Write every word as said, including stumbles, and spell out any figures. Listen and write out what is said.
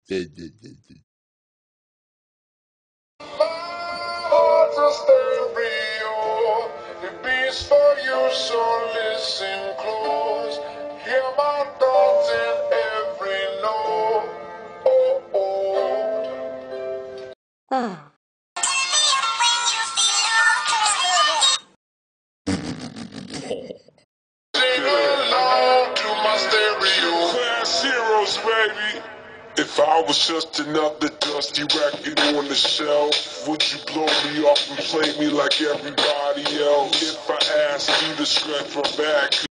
Heart's a stereo, it beats for you, so listen close. Hear my thoughts in every note. Oh, oh. Sing along to my stereo. Class heroes, baby. If I was just another dusty record on the shelf, would you blow me off and play me like everybody else? If I asked you to scratch my back,